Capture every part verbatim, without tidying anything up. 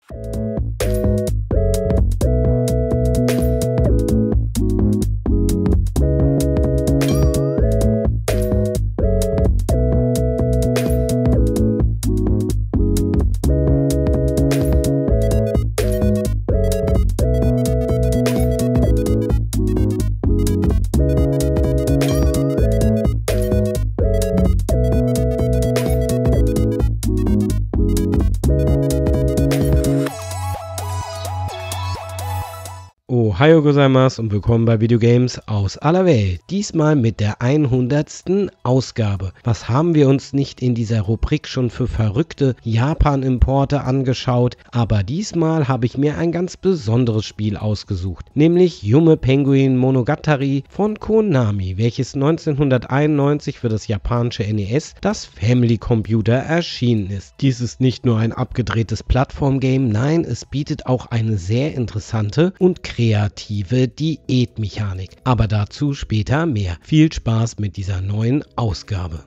Ohayou gozaimasu und willkommen bei Videogames aus aller Welt. Diesmal mit der hundertsten Ausgabe. Was haben wir uns nicht in dieser Rubrik schon für verrückte Japan-Importe angeschaut? Aber diesmal habe ich mir ein ganz besonderes Spiel ausgesucht, nämlich Yume Penguin Monogatari von Konami, welches neunzehnhunderteinundneunzig für das japanische N E S, das Family Computer, erschienen ist. Dies ist nicht nur ein abgedrehtes Plattformgame, nein, es bietet auch eine sehr interessante und kreative Diätmechanik. Aber dazu später mehr. Viel Spaß mit dieser neuen Ausgabe.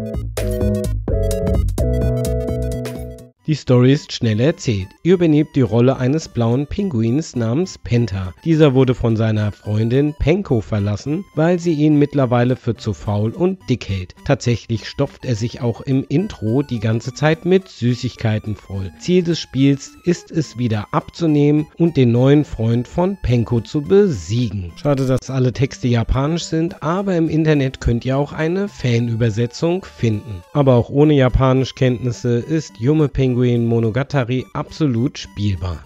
Die Story ist schnell erzählt. Ihr übernehmt die Rolle eines blauen Pinguins namens Penta. Dieser wurde von seiner Freundin Penko verlassen, weil sie ihn mittlerweile für zu faul und dick hält. Tatsächlich stopft er sich auch im Intro die ganze Zeit mit Süßigkeiten voll. Ziel des Spiels ist es, wieder abzunehmen und den neuen Freund von Penko zu besiegen. Schade, dass alle Texte japanisch sind, aber im Internet könnt ihr auch eine Fanübersetzung finden. Aber auch ohne Japanischkenntnisse ist Yume Penguin Monogatari absolut spielbar.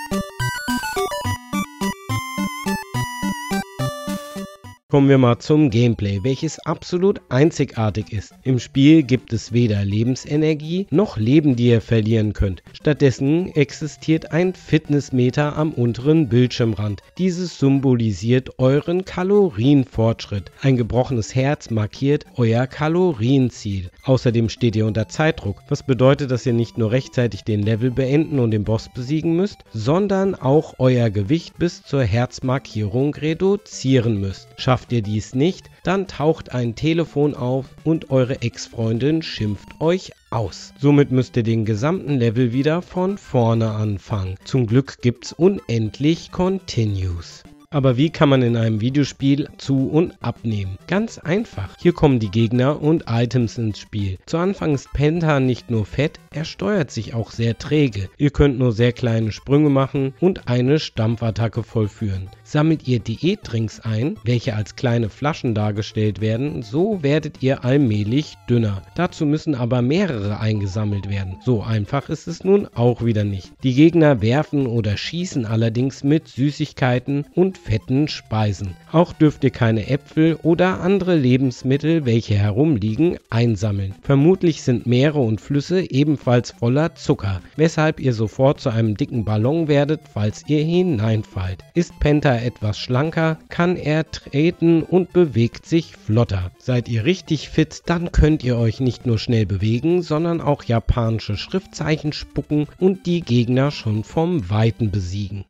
Kommen wir mal zum Gameplay, welches absolut einzigartig ist. Im Spiel gibt es weder Lebensenergie noch Leben, die ihr verlieren könnt. Stattdessen existiert ein Fitnessmeter am unteren Bildschirmrand. Dieses symbolisiert euren Kalorienfortschritt. Ein gebrochenes Herz markiert euer Kalorienziel. Außerdem steht ihr unter Zeitdruck, was bedeutet, dass ihr nicht nur rechtzeitig den Level beenden und den Boss besiegen müsst, sondern auch euer Gewicht bis zur Herzmarkierung reduzieren müsst. Schafft ihr dies nicht, dann taucht ein Telefon auf und eure Ex-Freundin schimpft euch aus. Somit müsst ihr den gesamten Level wieder von vorne anfangen. Zum Glück gibt's unendlich Continues. Aber wie kann man in einem Videospiel zu- und abnehmen? Ganz einfach. Hier kommen die Gegner und Items ins Spiel. Zu Anfang ist Penta nicht nur fett, er steuert sich auch sehr träge. Ihr könnt nur sehr kleine Sprünge machen und eine Stampfattacke vollführen. Sammelt ihr Diätdrinks ein, welche als kleine Flaschen dargestellt werden, so werdet ihr allmählich dünner. Dazu müssen aber mehrere eingesammelt werden. So einfach ist es nun auch wieder nicht. Die Gegner werfen oder schießen allerdings mit Süßigkeiten und fetten Speisen. Auch dürft ihr keine Äpfel oder andere Lebensmittel, welche herumliegen, einsammeln. Vermutlich sind Meere und Flüsse ebenfalls voller Zucker, weshalb ihr sofort zu einem dicken Ballon werdet, falls ihr hineinfallt. Ist Penta etwas schlanker, kann er treten und bewegt sich flotter. Seid ihr richtig fit, dann könnt ihr euch nicht nur schnell bewegen, sondern auch japanische Schriftzeichen spucken und die Gegner schon vom Weiten besiegen.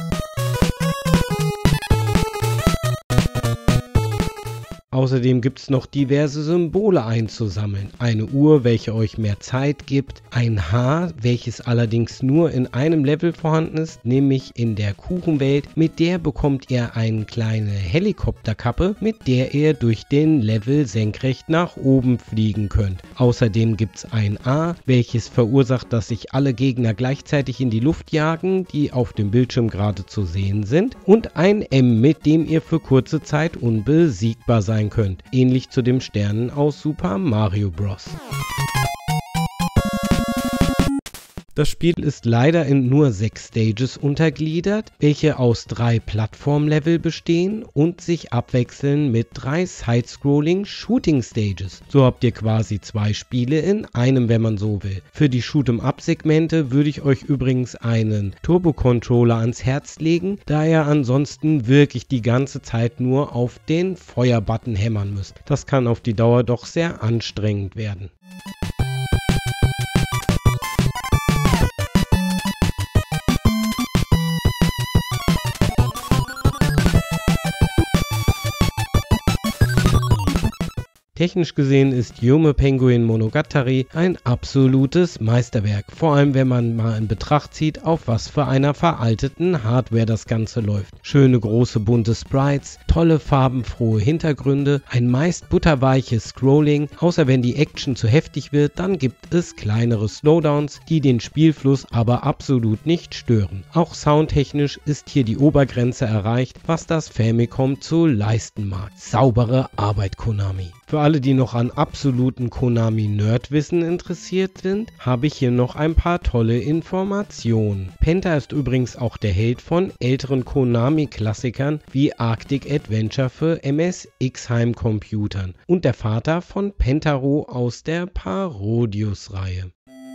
Außerdem gibt es noch diverse Symbole einzusammeln. Eine Uhr, welche euch mehr Zeit gibt, ein Haar, welches allerdings nur in einem Level vorhanden ist, nämlich in der Kuchenwelt. Mit der bekommt ihr eine kleine Helikopterkappe, mit der ihr durch den Level senkrecht nach oben fliegen könnt. Außerdem gibt es ein A, welches verursacht, dass sich alle Gegner gleichzeitig in die Luft jagen, die auf dem Bildschirm gerade zu sehen sind. Und ein M, mit dem ihr für kurze Zeit unbesiegbar sein könnt, ähnlich zu dem Sternen aus Super Mario Bros. Das Spiel ist leider in nur sechs Stages untergliedert, welche aus drei Plattformlevel bestehen und sich abwechseln mit drei Side-Scrolling Shooting Stages. So habt ihr quasi zwei Spiele in einem, wenn man so will. Für die Shoot'em-up-Segmente würde ich euch übrigens einen Turbo-Controller ans Herz legen, da ihr ansonsten wirklich die ganze Zeit nur auf den Feuerbutton hämmern müsst. Das kann auf die Dauer doch sehr anstrengend werden. Technisch gesehen ist Yume Penguin Monogatari ein absolutes Meisterwerk, vor allem wenn man mal in Betracht zieht, auf was für einer veralteten Hardware das Ganze läuft. Schöne große bunte Sprites, tolle farbenfrohe Hintergründe, ein meist butterweiches Scrolling, außer wenn die Action zu heftig wird, dann gibt es kleinere Slowdowns, die den Spielfluss aber absolut nicht stören. Auch soundtechnisch ist hier die Obergrenze erreicht, was das Famicom zu leisten mag. Saubere Arbeit, Konami. Für alle, die noch an absoluten Konami-Nerdwissen interessiert sind, habe ich hier noch ein paar tolle Informationen. Penta ist übrigens auch der Held von älteren Konami-Klassikern wie Arctic Adventure für M S X Heimcomputern und der Vater von Pentaro aus der Parodius-Reihe.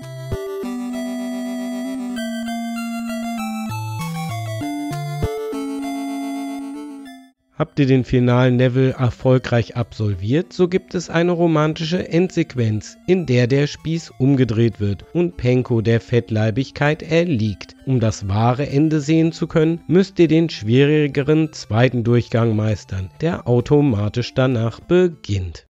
Habt ihr den finalen Level erfolgreich absolviert, so gibt es eine romantische Endsequenz, in der der Spieß umgedreht wird und Penko der Fettleibigkeit erliegt. Um das wahre Ende sehen zu können, müsst ihr den schwierigeren zweiten Durchgang meistern, der automatisch danach beginnt.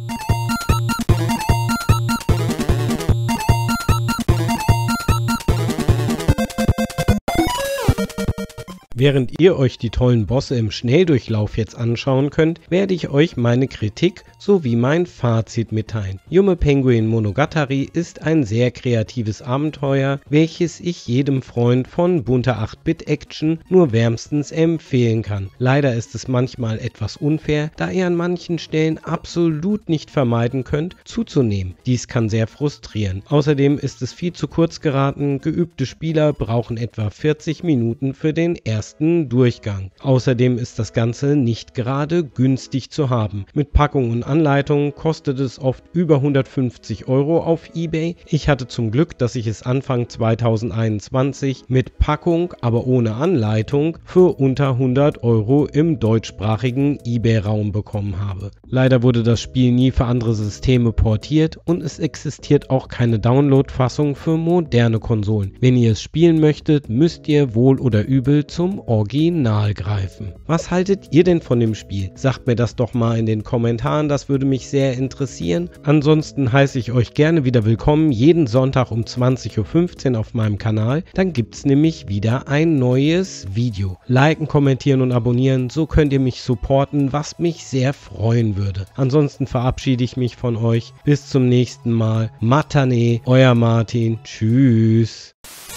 Während ihr euch die tollen Bosse im Schnelldurchlauf jetzt anschauen könnt, werde ich euch meine Kritik sowie mein Fazit mitteilen. Yume Penguin Monogatari ist ein sehr kreatives Abenteuer, welches ich jedem Freund von bunter acht Bit Action nur wärmstens empfehlen kann. Leider ist es manchmal etwas unfair, da ihr an manchen Stellen absolut nicht vermeiden könnt, zuzunehmen. Dies kann sehr frustrieren. Außerdem ist es viel zu kurz geraten, geübte Spieler brauchen etwa vierzig Minuten für den ersten Durchgang. Außerdem ist das Ganze nicht gerade günstig zu haben. Mit Packung und Anleitung kostet es oft über hundertfünfzig Euro auf eBay. Ich hatte zum Glück, dass ich es Anfang zweitausendeinundzwanzig mit Packung, aber ohne Anleitung für unter hundert Euro im deutschsprachigen eBay-Raum bekommen habe. Leider wurde das Spiel nie für andere Systeme portiert und es existiert auch keine Download-Fassung für moderne Konsolen. Wenn ihr es spielen möchtet, müsst ihr wohl oder übel zum Original greifen. Was haltet ihr denn von dem Spiel? Sagt mir das doch mal in den Kommentaren, das würde mich sehr interessieren. Ansonsten heiße ich euch gerne wieder willkommen, jeden Sonntag um zwanzig Uhr fünfzehn auf meinem Kanal. Dann gibt es nämlich wieder ein neues Video. Liken, kommentieren und abonnieren, so könnt ihr mich supporten, was mich sehr freuen würde. Ansonsten verabschiede ich mich von euch. Bis zum nächsten Mal. Matane, euer Martin. Tschüss.